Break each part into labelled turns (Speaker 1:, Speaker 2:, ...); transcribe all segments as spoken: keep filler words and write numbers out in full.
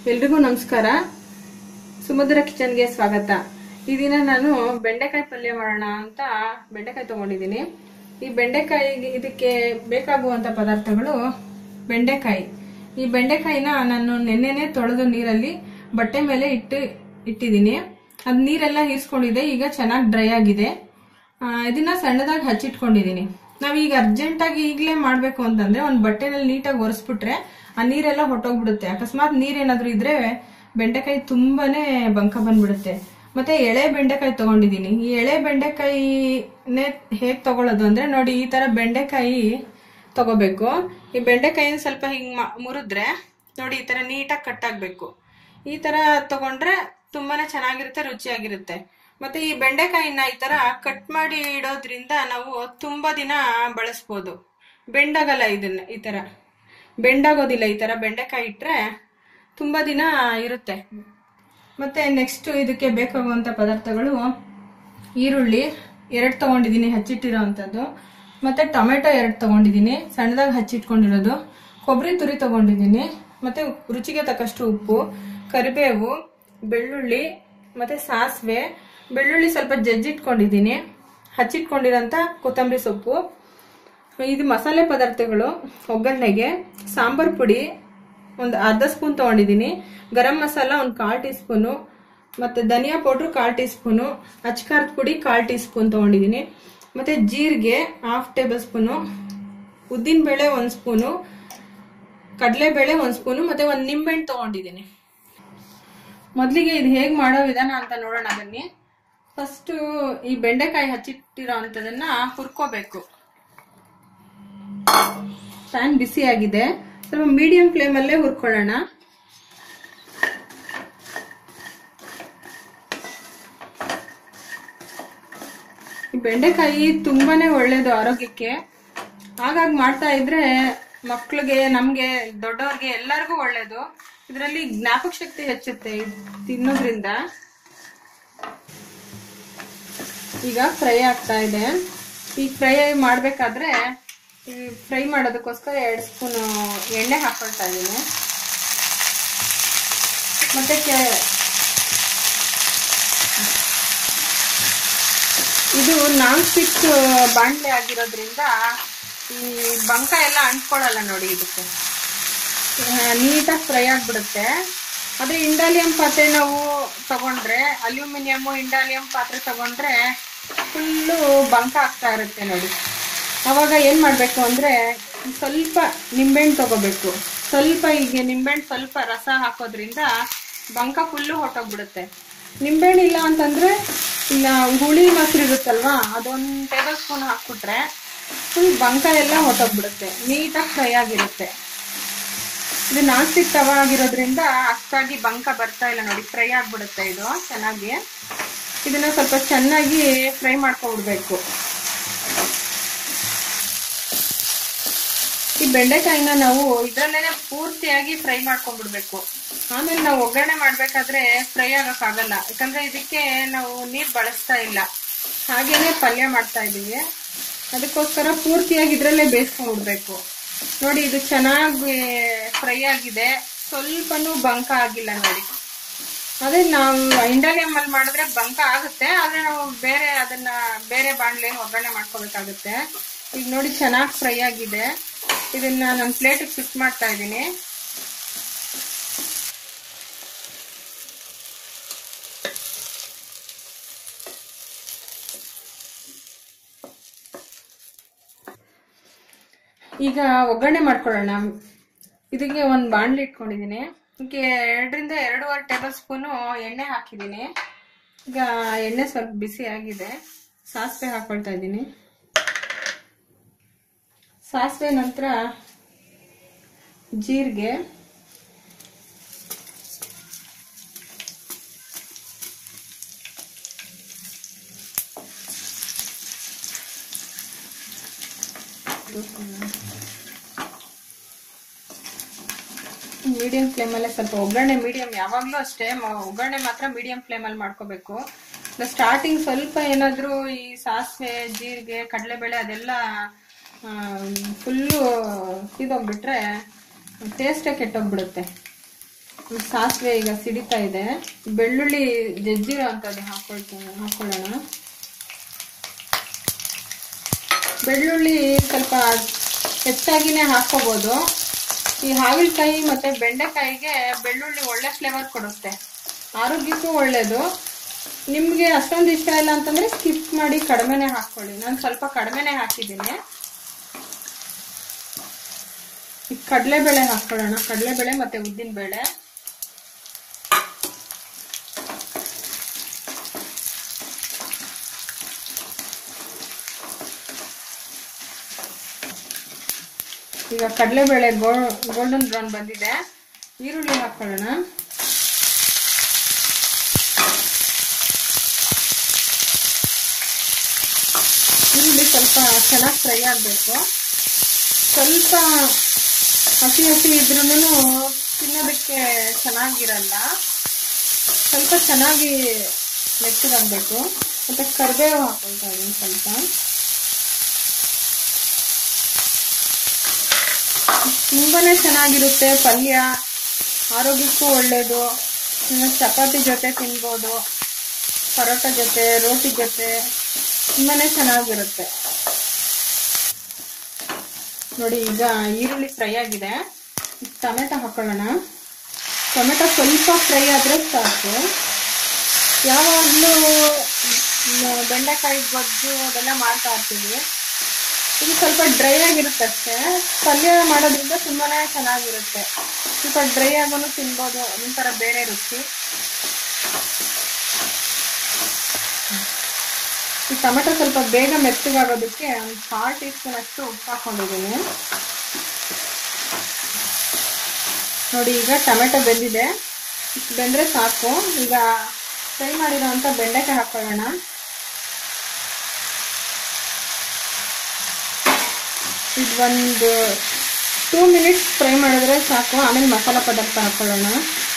Speaker 1: ಎಲ್ರಿಗೂ ನಮಸ್ಕಾರ. ಸುಮಧುರ ಕಿಚನ್ಗೆ ಸ್ವಾಗತ. ಈ ದಿನ ನಾನು ಬೆಂಡೆಕಾಯಿ ಪಲ್ಯ ಮಾಡೋಣ ಅಂತ ಬೆಂಡೆಕಾಯಿ ತಗೊಂಡಿದ್ದೀನಿ. ಈ ಬೆಂಡೆಕಾಯಿ ಇದಕ್ಕೆ ಬೇಕಾಗುವಂತ ಪದಾರ್ಥಗಳು ಬೆಂಡೆಕಾಯಿ. ಈ ಬೆಂಡೆಕಾಯಿನ ನಾನು ನೆನ್ನೆನೆ ತೊಳೆದು ನೀರಲ್ಲಿ ಬಟ್ಟೆ ಮೇಲೆ ಇಟ್ಟು ಇಟ್ಟಿದ್ದೀನಿ. ಅದ್ ನೀರೆಲ್ಲ ಹೀರ್ಸ್ಕೊಂಡಿದೆ, ಈಗ ಚೆನ್ನಾಗಿ ಡ್ರೈ ಆಗಿದೆ. ಇದನ್ನ ಸಣ್ಣದಾಗಿ ಹಚ್ಚಿಟ್ಕೊಂಡಿದ್ದೀನಿ. ನಾವೀಗ ಅರ್ಜೆಂಟ್ ಆಗಿ ಈಗಲೇ ಮಾಡ್ಬೇಕು ಅಂತಂದ್ರೆ ಒಂದ್ ಬಟ್ಟೆನಲ್ಲಿ ನೀಟಾಗಿ ಒರೆಸ್ಬಿಟ್ರೆ ಆ ನೀರೆಲ್ಲ ಹೊಟ್ಟೋಗ್ಬಿಡುತ್ತೆ. ಅಕಸ್ಮಾತ್ ನೀರೇನಾದ್ರೂ ಇದ್ರೆ ಬೆಂಡೆಕಾಯಿ ತುಂಬಾನೇ ಬಂಕ ಬಂದ್ಬಿಡುತ್ತೆ. ಮತ್ತೆ ಎಳೆ ಬೆಂಡೆಕಾಯಿ ತಗೊಂಡಿದ್ದೀನಿ. ಈ ಎಳೆ ಬೆಂಡೆಕಾಯಿನೇ ಹೇಗ್ ತಗೊಳ್ಳೋದು ಅಂದ್ರೆ ನೋಡಿ, ಈ ತರ ಬೆಂಡೆಕಾಯಿ ತಗೋಬೇಕು. ಈ ಬೆಂಡೆಕಾಯಿನ ಸ್ವಲ್ಪ ಹಿಂಗ್ ಮುರಿದ್ರೆ ನೋಡಿ, ಈ ತರ ನೀಟಾಗಿ ಕಟ್ ಆಗ್ಬೇಕು. ಈ ತರ ತಗೊಂಡ್ರೆ ತುಂಬಾನೇ ಚೆನ್ನಾಗಿರುತ್ತೆ, ರುಚಿಯಾಗಿರುತ್ತೆ. ಮತ್ತೆ ಈ ಬೆಂಡೆಕಾಯಿನ ಈ ತರ ಕಟ್ ಮಾಡಿ ಇಡೋದ್ರಿಂದ ನಾವು ತುಂಬಾ ದಿನ ಬಳಸ್ಬೋದು. ಬೆಂಡಾಗಲ್ಲ, ಇದನ್ನ ಈ ತರ ಬೆಂಡಾಗೋದಿಲ್ಲ. ಈ ತರ ಬೆಂಡೆಕಾಯಿ ಇಟ್ರೆ ತುಂಬಾ ದಿನ ಇರುತ್ತೆ. ಮತ್ತೆ ನೆಕ್ಸ್ಟ್ ಇದಕ್ಕೆ ಬೇಕಾಗುವಂತ ಪದಾರ್ಥಗಳು ಈರುಳ್ಳಿ ಎರಡು ತಗೊಂಡಿದ್ದೀನಿ, ಹಚ್ಚಿಟ್ಟಿರೋ ಅಂತದ್ದು. ಮತ್ತೆ ಟೊಮೆಟೊ ಎರಡು ತಗೊಂಡಿದ್ದೀನಿ, ಸಣ್ಣದಾಗಿ ಹಚ್ಚಿಟ್ಕೊಂಡಿರೋದು. ಕೊಬ್ಬರಿ ತುರಿ ತಗೊಂಡಿದ್ದೀನಿ. ಮತ್ತೆ ರುಚಿಗೆ ತಕ್ಕಷ್ಟು ಉಪ್ಪು, ಕರಿಬೇವು, ಬೆಳ್ಳುಳ್ಳಿ, ಮತ್ತೆ ಸಾಸಿವೆ. ಬೆಳ್ಳುಳ್ಳಿ ಸ್ವಲ್ಪ ಜಜ್ಜಿಟ್ಕೊಂಡಿದ್ದೀನಿ, ಹಚ್ಚಿಟ್ಕೊಂಡಿರೋಂಥ ಕೊತ್ತಂಬರಿ ಸೊಪ್ಪು. ಇದು ಮಸಾಲೆ ಪದಾರ್ಥಗಳು ಒಗ್ಗರಣೆಗೆ: ಸಾಂಬಾರ್ ಪುಡಿ ಒಂದು ಅರ್ಧ ಸ್ಪೂನ್ ತಗೊಂಡಿದ್ದೀನಿ, ಗರಂ ಮಸಾಲ ಒಂದು ಕಾಲ್ ಟೀ ಸ್ಪೂನು, ಮತ್ತೆ ಧನಿಯಾ ಪೌಡ್ರು ಕಾಲ್ ಟೀ ಸ್ಪೂನು, ಅಚ್ಕಾರದ ಪುಡಿ ಕಾಲ್ ಟೀ ಸ್ಪೂನ್ ತಗೊಂಡಿದ್ದೀನಿ. ಮತ್ತೆ ಜೀರಿಗೆ ಹಾಫ್ ಟೇಬಲ್ ಸ್ಪೂನು, ಉದ್ದಿನ ಬೇಳೆ ಒಂದು ಸ್ಪೂನು, ಕಡಲೆಬೇಳೆ ಒಂದು ಸ್ಪೂನು, ಮತ್ತೆ ಒಂದು ನಿಂಬೆಹಣ್ಣು ತಗೊಂಡಿದ್ದೀನಿ. ಮೊದಲಿಗೆ ಇದು ಹೇಗೆ ಮಾಡೋ ವಿಧಾನ ಅಂತ ನೋಡೋಣ ಬನ್ನಿ. ಫಸ್ಟ್ ಈ ಬೆಂಡೆಕಾಯಿ ಹಚ್ಚಿಟ್ಟಿರೋ ಅಂತದನ್ನ ಹುರ್ಕೋಬೇಕು. ಪ್ಯಾನ್ ಬಿಸಿ ಆಗಿದೆ, ಸ್ವಲ್ಪ ಮೀಡಿಯಂ ಫ್ಲೇಮ್ ಅಲ್ಲೇ ಹುರ್ಕೊಳ್ಳೋಣ. ಈ ಬೆಂಡೆಕಾಯಿ ತುಂಬಾನೇ ಒಳ್ಳೇದು ಆರೋಗ್ಯಕ್ಕೆ. ಹಾಗಾಗಿ ಮಾಡ್ತಾ ಇದ್ರೆ ಮಕ್ಳಿಗೆ, ನಮ್ಗೆ, ದೊಡ್ಡವ್ರಿಗೆ ಎಲ್ಲರಿಗೂ ಒಳ್ಳೇದು. ಇದರಲ್ಲಿ ಜ್ಞಾಪಕ ಶಕ್ತಿ ಹೆಚ್ಚುತ್ತೆ ತಿನ್ನೋದ್ರಿಂದ. ಈಗ ಫ್ರೈ ಆಗ್ತಾ ಇದೆ. ಈ ಫ್ರೈ ಮಾಡ್ಬೇಕಾದ್ರೆ ಈ ಫ್ರೈ ಮಾಡೋದಕ್ಕೋಸ್ಕರ ಎರಡು ಸ್ಪೂನ್ ಎಣ್ಣೆ ಹಾಕೊಳ್ತಾ ಇದ್ದೀನಿ. ಮತ್ತೆ ಇದು ನಾನ್ ಸ್ಟಿಕ್ ಬಾಂಡ್ಲೆ ಆಗಿರೋದ್ರಿಂದ ಈ ಬಂಕ ಎಲ್ಲ ಅಂಟ್ಕೊಳ್ಳಲ್ಲ ನೋಡಿ. ಇದಕ್ಕೆ ನೀಟಾಗಿ ಫ್ರೈ ಆಗ್ಬಿಡುತ್ತೆ. ಆದ್ರೆ ಇಂಡಾಲಿಯಂ ಪಾತ್ರೆ ನಾವು ತಗೊಂಡ್ರೆ, ಅಲ್ಯೂಮಿನಿಯಂ ಇಂಡಾಲಿಯಂ ಪಾತ್ರೆ ತಗೊಂಡ್ರೆ ಫುಲ್ಲು ಬಂಕ ಆಗ್ತಾ ಇರುತ್ತೆ ನೋಡಿ. ಅವಾಗ ಏನ್ ಮಾಡ್ಬೇಕು ಅಂದ್ರೆ ಸ್ವಲ್ಪ ನಿಂಬೆಹಣ್ಣು ತಗೋಬೇಕು. ಸ್ವಲ್ಪ ಈಗ ನಿಂಬೆಹಣ್ಣು ಸ್ವಲ್ಪ ರಸ ಹಾಕೋದ್ರಿಂದ ಬಂಕ ಫುಲ್ಲು ಹೊಟ್ಟೋಗ್ಬಿಡುತ್ತೆ. ನಿಂಬೆಹಣ್ಣು ಇಲ್ಲ ಅಂತಂದ್ರೆ ಇಲ್ಲ ಹುಳಿ ಮೊಸರು ಇರುತ್ತಲ್ವಾ, ಅದೊಂದು ಟೇಬಲ್ ಸ್ಪೂನ್ ಹಾಕ್ಬಿಟ್ರೆ ಫುಲ್ ಬಂಕ ಎಲ್ಲ ಹೊಟ್ಟೋಗ್ಬಿಡುತ್ತೆ, ನೀಟಾಗಿ ಫ್ರೈ ಆಗಿರುತ್ತೆ. ಇದು ನಾನ್ ಸ್ಟಿಕ್ ತವ ಆಗಿರೋದ್ರಿಂದ ಅಷ್ಟಾಗಿ ಬಂಕ ಬರ್ತಾ ಇಲ್ಲ ನೋಡಿ, ಫ್ರೈ ಆಗ್ಬಿಡುತ್ತೆ ಇದು ಚೆನ್ನಾಗಿ. ಇದನ್ನ ಸ್ವಲ್ಪ ಚೆನ್ನಾಗಿ ಫ್ರೈ ಮಾಡ್ಕೊಂಡ್ಬಿಡ್ಬೇಕು. ಈ ಬೆಂಡೆಕಾಯಿನ ನಾವು ಇದ್ರಲ್ಲೇನೆ ಪೂರ್ತಿಯಾಗಿ ಫ್ರೈ ಮಾಡ್ಕೊಂಡ್ಬಿಡ್ಬೇಕು. ಆಮೇಲೆ ನಾವು ಒಗ್ಗರಣೆ ಮಾಡ್ಬೇಕಾದ್ರೆ ಫ್ರೈ ಆಗಕ್ಕಾಗಲ್ಲ, ಯಾಕಂದ್ರೆ ಇದಕ್ಕೆ ನಾವು ನೀರ್ ಬಳಸ್ತಾ ಇಲ್ಲ, ಹಾಗೇನೆ ಪಲ್ಯ ಮಾಡ್ತಾ ಇದೀವಿ. ಅದಕ್ಕೋಸ್ಕರ ಪೂರ್ತಿಯಾಗಿ ಇದ್ರಲ್ಲೇ ಬೇಯಿಸ್ಕೊಂಡ್ಬಿಡ್ಬೇಕು. ನೋಡಿ, ಇದು ಚೆನ್ನಾಗಿ ಫ್ರೈ ಆಗಿದೆ, ಸ್ವಲ್ಪನೂ ಬಂಕ ಆಗಿಲ್ಲ ನೋಡಿ. ಅದೇ ನಾವು ಇಂಡಾಲಿಯಂ ಅಲ್ಲಿ ಮಾಡಿದ್ರೆ ಬಂಕ ಆಗುತ್ತೆ, ಆದ್ರೆ ನಾವು ಬೇರೆ ಅದನ್ನ ಬೇರೆ ಬಾಣ್ಲೇನು ಒಗ್ಗರಣೆ ಮಾಡ್ಕೋಬೇಕಾಗುತ್ತೆ. ಈಗ ನೋಡಿ ಚೆನ್ನಾಗಿ ಫ್ರೈ ಆಗಿದೆ. ಇದನ್ನ ನಾನು ಪ್ಲೇಟಿಗೆ ಶಿಫ್ಟ್ ಮಾಡ್ತಾ ಇದ್ದೀನಿ. ಈಗ ಒಗ್ಗರಣೆ ಮಾಡ್ಕೊಳ್ಳೋಣ. ಇದಕ್ಕೆ ಒಂದು ಬಾಣಲಿ ಇಟ್ಕೊಂಡಿದ್ದೀನಿ. ಇದಕ್ಕೆ ಎರಡರಿಂದ ಎರಡೂವರೆ ಟೇಬಲ್ ಸ್ಪೂನು ಎಣ್ಣೆ ಹಾಕಿದ್ದೀನಿ. ಈಗ ಎಣ್ಣೆ ಸ್ವಲ್ಪ ಬಿಸಿ ಆಗಿದೆ. ಸಾಸಿವೆ ಹಾಕೊಳ್ತಾ ಇದ್ದೀನಿ. ಸಾಸಿವೆ ನಂತರ ಜೀರಿಗೆ, ಮೀಡಿಯಂ ಫ್ಲೇಮಲ್ಲೇ ಸ್ವಲ್ಪ ಒಗ್ಗರಣೆ, ಮೀಡಿಯಂ ಯಾವಾಗಲೂ ಅಷ್ಟೇ, ಒಗ್ಗರಣೆ ಮಾತ್ರ ಮೀಡಿಯಂ ಫ್ಲೇಮಲ್ಲಿ ಮಾಡ್ಕೋಬೇಕು. ಸ್ಟಾರ್ಟಿಂಗ್ ಸ್ವಲ್ಪ ಏನಾದರೂ ಈ ಸಾಸಿವೆ, ಜೀರಿಗೆ, ಕಡಲೆಬೇಳೆ ಅದೆಲ್ಲ ಫುಲ್ಲು ಇದೋಗ್ಬಿಟ್ರೆ ಟೇಸ್ಟೇ ಕೆಟ್ಟೋಗ್ಬಿಡುತ್ತೆ. ಸಾಸಿವೆ ಈಗ ಸಿಡಿತಾ ಇದೆ. ಬೆಳ್ಳುಳ್ಳಿ ಜಜ್ಜಿರೋ ಅಂತದ್ದು ಹಾಕೊಳ್ತೀನಿ ಹಾಕೊಳ್ಳೋಣ. ಬೆಳ್ಳುಳ್ಳಿ ಸ್ವಲ್ಪ ಹೆಚ್ಚಾಗಿನೇ ಹಾಕೋಬಹುದು. ಈ ಹಾಗಲಕಾಯಿ ಮತ್ತೆ ಬೆಂಡೆಕಾಯಿಗೆ ಬೆಳ್ಳುಳ್ಳಿ ಒಳ್ಳೆ ಫ್ಲೇವರ್ ಕೊಡುತ್ತೆ, ಆರೋಗ್ಯಕ್ಕೂ ಒಳ್ಳೇದು. ನಿಮ್ಗೆ ಅಷ್ಟೊಂದು ಇಷ್ಟ ಇಲ್ಲ ಅಂತಂದ್ರೆ ಸ್ಕಿಪ್ ಮಾಡಿ ಕಡಿಮೆನೆ ಹಾಕೊಳ್ಳಿ. ನಾನು ಸ್ವಲ್ಪ ಕಡಿಮೆನೆ ಹಾಕಿದ್ದೀನಿ. ಈ ಕಡಲೆಬೇಳೆ ಹಾಕೊಳ್ಳೋಣ. ಕಡಲೆಬೇಳೆ ಮತ್ತೆ ಉದ್ದಿನ ಬೇಳೆ. ಈಗ ಕಡಲೆಬೇಳೆ ಗೋಲ್ಡನ್ ಬ್ರೌನ್ ಬಂದಿದೆ. ಈರುಳ್ಳಿ ಹಾಕೊಳ್ಳೋಣ. ಈರುಳ್ಳಿ ಸ್ವಲ್ಪ ಚೆನ್ನಾಗಿ ಫ್ರೈ ಆಗಬೇಕು. ಸ್ವಲ್ಪ ಹಸಿ ಹಸಿ ಇದ್ರೂ ತಿನ್ನೋದಕ್ಕೆ ಚೆನ್ನಾಗಿರಲ್ಲ. ಸ್ವಲ್ಪ ಚೆನ್ನಾಗಿ ಮೆತ್ತಗಾಗಬೇಕು. ಮತ್ತೆ ಕರಿಬೇವು ಹಾಕೊಳ್ತಾ ಇದ್ದೀನಿ ಸ್ವಲ್ಪ. ತುಂಬಾನೇ ಚೆನ್ನಾಗಿರುತ್ತೆ ಪಲ್ಯ, ಆರೋಗ್ಯಕ್ಕೂ ಒಳ್ಳೇದು. ಚಪಾತಿ ಜೊತೆ ತಿನ್ಬೋದು, ಪರೋಟ ಜೊತೆ, ರೋಟಿ ಜೊತೆ ತುಂಬಾನೇ ಚೆನ್ನಾಗಿರುತ್ತೆ ನೋಡಿ. ಈಗ ಈರುಳ್ಳಿ ಫ್ರೈ ಆಗಿದೆ. ಟೊಮೆಟೊ ಹಾಕೊಳ್ಳೋಣ. ಟೊಮೆಟೊ ಸ್ವಲ್ಪ ಫ್ರೈ ಆದ್ರೆ ಸಾಕು. ಯಾವಾಗಲೂ ಬೆಂಡೆಕಾಯಿ ಗೊಜ್ಜು ಅದೆಲ್ಲ ಮಾಡ್ತಾ ಇರ್ತೀವಿ. ಇದು ಸ್ವಲ್ಪ ಡ್ರೈ ಆಗಿರುತ್ತೆ ಅಷ್ಟೇ. ಪಲ್ಯ ಮಾಡೋದ್ರಿಂದ ತುಂಬಾನೇ ಚೆನ್ನಾಗಿರುತ್ತೆ. ಸ್ವಲ್ಪ ಡ್ರೈ ಆಗೋನು ತಿನ್ಬೋದು, ಒಂಥರ ಬೇರೆ ರುಚಿ. ಈ ಟೊಮೆಟೊ ಸ್ವಲ್ಪ ಬೇಗ ಮೆತ್ತಗಾಗೋದಕ್ಕೆ ಒಂದು ಕಾಲು ಟೀ ಸ್ಪೂನ್ ಅಷ್ಟು ಉಪ್ಪು ಹಾಕೊಂಡಿದ್ದೀನಿ ನೋಡಿ. ಈಗ ಟೊಮೆಟೊ ಬೆಂದಿದೆ. ಇಷ್ಟು ಬೆಂದ್ರೆ ಸಾಕು. ಈಗ ಫ್ರೈ ಮಾಡಿರೋಂಥ ಬೆಂಡೆಕಾಯಿ ಹಾಕೊಳ್ಳೋಣ. ಇದು ಒಂದು ಟೂ ಮಿನಿಟ್ಸ್ ಫ್ರೈ ಮಾಡಿದ್ರೆ ಸಾಕು. ಆಮೇಲೆ ಮಸಾಲ ಪದಾರ್ಥ ಹಾಕೊಳ್ಳೋಣ.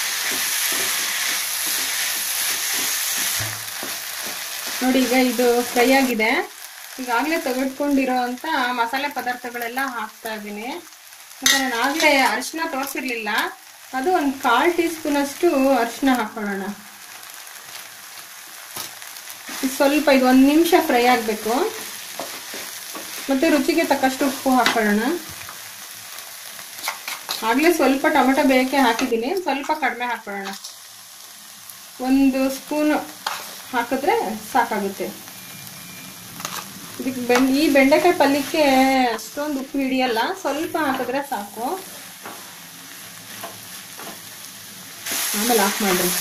Speaker 1: ನೋಡಿ ಈಗ ಇದು ಫ್ರೈ ಆಗಿದೆ. ಈಗಾಗಲೇ ತೆಗೆದುಕೊಂಡಿರೋ ಅಂತ ಮಸಾಲೆ ಪದಾರ್ಥಗಳೆಲ್ಲ ಹಾಕ್ತಾ ಇದ್ದೀನಿ. ಮತ್ತೆ ನಾನು ಆಗಲೇ ಅರಿಶಿನ ತೋರಿಸಿರ್ಲಿಲ್ಲ, ಅದು ಒಂದು ಕಾಲು ಟೀ ಸ್ಪೂನ್ ಅಷ್ಟು ಅರಿಶಿನ ಹಾಕೊಳ್ಳೋಣ. ಸ್ವಲ್ಪ ಇದು ಒಂದು ನಿಮಿಷ ಫ್ರೈ ಆಗಬೇಕು. ಮತ್ತೆ ರುಚಿಗೆ ತಕ್ಕಷ್ಟು ಉಪ್ಪು ಹಾಕೊಳ್ಳೋಣ. ಆಗಲೇ ಸ್ವಲ್ಪ ಟೊಮೆಟೊ ಬೇಯಕ್ಕೆ ಹಾಕಿದ್ದೀನಿ, ಸ್ವಲ್ಪ ಕಡಿಮೆ ಹಾಕೊಳ್ಳೋಣ. ಒಂದು ಸ್ಪೂನ್ ಹಾಕಿದ್ರೆ ಸಾಕಾಗುತ್ತೆ. ಇದಕ್ಕೆ ಬೆಂಡ್ ಈ ಬೆಂಡೆಕಾಯಿ ಪಲ್ಯಕ್ಕೆ ಅಷ್ಟೊಂದು ಉಪ್ಪು ಹಿಡಿಯಲ್ಲ, ಸ್ವಲ್ಪ ಹಾಕಿದ್ರೆ ಸಾಕು. ಆಮೇಲೆ ಆಫ್ ಮಾಡ್ರಿ.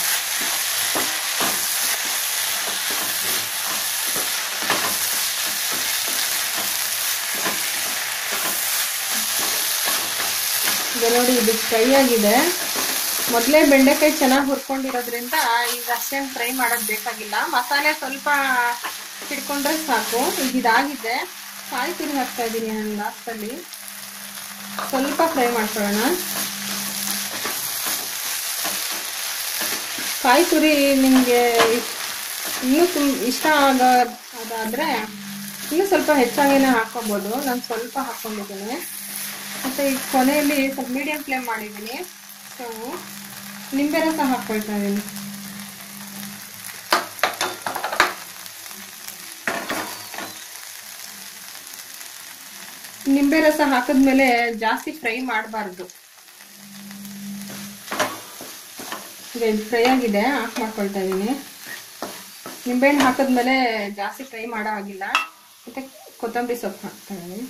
Speaker 1: ಈಗ ನೋಡಿ ಇದು ಫ್ರೈ ಆಗಿದೆ. ಮೊದಲೇ ಬೆಂಡೆಕಾಯಿ ಚೆನ್ನಾಗಿ ಹುರ್ಕೊಂಡಿರೋದ್ರಿಂದ ಈಗ ಅಷ್ಟೇನು ಫ್ರೈ ಮಾಡೋದು ಬೇಕಾಗಿಲ್ಲ. ಮಸಾಲೆ ಸ್ವಲ್ಪ ಹಿಡ್ಕೊಂಡ್ರೆ ಸಾಕು. ಈಗ ಇದಾಗಿದೆ. ಕಾಯಿ ತುರಿ ಹಾಕ್ತಾ ಇದ್ದೀನಿ ನಾನು ಲಾಸ್ಟಲ್ಲಿ. ಸ್ವಲ್ಪ ಫ್ರೈ ಮಾಡ್ಕೊಳ್ಳೋಣ. ಕಾಯಿ ತುರಿ ನಿಮಗೆ ಇನ್ನೂ ತುಂಬ ಇಷ್ಟ ಆಗೋ ಅದಾದರೆ ಇನ್ನೂ ಸ್ವಲ್ಪ ಹೆಚ್ಚಾಗೇನೆ ಹಾಕ್ಕೊಬೋದು. ನಾನು ಸ್ವಲ್ಪ ಹಾಕ್ಕೊಂಡಿದ್ದೀನಿ. ಮತ್ತು ಈ ಕೊನೆಯಲ್ಲಿ ಸ್ವಲ್ಪ ಮೀಡಿಯಂ ಫ್ಲೇಮ್ ಮಾಡಿದ್ದೀನಿ. ಸೊ ನಿಂಬೆ ರಸ ಹಾಕ್ಕೊಳ್ತಾ ಇದ್ದೀನಿ. ನಿಂಬೆ ರಸ ಹಾಕಿದ್ಮೇಲೆ ಜಾಸ್ತಿ ಫ್ರೈ ಮಾಡಬಾರ್ದು. ಈಗ ಇದು ಫ್ರೈ ಆಗಿದೆ, ಆಫ್ ಮಾಡ್ಕೊಳ್ತಾ ಇದ್ದೀನಿ. ನಿಂಬೆಹಣ್ಣು ಹಾಕಿದ್ಮೇಲೆ ಜಾಸ್ತಿ ಫ್ರೈ ಮಾಡೋ ಹಾಗಿಲ್ಲ. ಮತ್ತೆ ಕೊತ್ತಂಬರಿ ಸೊಪ್ಪು ಹಾಕ್ತಾ ಇದ್ದೀನಿ.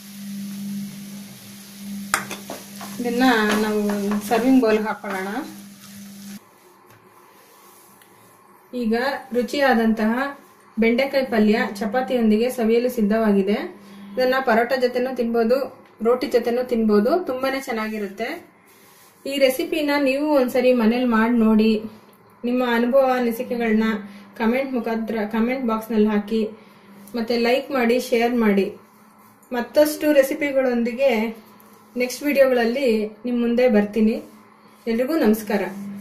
Speaker 1: ಇದನ್ನ ನಾವು ಸರ್ವಿಂಗ್ ಬೌಲ್ಗೆ ಹಾಕೊಳ್ಳೋಣ. ಈಗ ರುಚಿಯಾದಂತಹ ಬೆಂಡೆಕಾಯಿ ಪಲ್ಯ ಚಪಾತಿಯೊಂದಿಗೆ ಸವಿಯಲು ಸಿದ್ಧವಾಗಿದೆ. ಇದನ್ನ ಪರೋಟ ಜೊತೆನೂ ತಿನ್ಬೋದು, ರೋಟಿ ಜೊತೆನೂ ತಿನ್ಬೋದು. ತುಂಬಾನೇ ಚೆನ್ನಾಗಿರುತ್ತೆ. ಈ ರೆಸಿಪಿನ ನೀವು ಒಂದ್ಸರಿ ಮನೇಲಿ ಮಾಡಿ ನೋಡಿ. ನಿಮ್ಮ ಅನುಭವ ಅನಿಸಿಕೆಗಳನ್ನ ಕಮೆಂಟ್ ಮುಖಾಂತರ ಕಮೆಂಟ್ ಬಾಕ್ಸ್ನಲ್ಲಿ ಹಾಕಿ. ಮತ್ತೆ ಲೈಕ್ ಮಾಡಿ, ಶೇರ್ ಮಾಡಿ. ಮತ್ತಷ್ಟು ರೆಸಿಪಿಗಳೊಂದಿಗೆ ನೆಕ್ಸ್ಟ್ ವಿಡಿಯೋಗಳಲ್ಲಿ ನಿಮ್ಮ ಮುಂದೆ ಬರ್ತೀನಿ. ಎಲ್ರಿಗೂ ನಮಸ್ಕಾರ.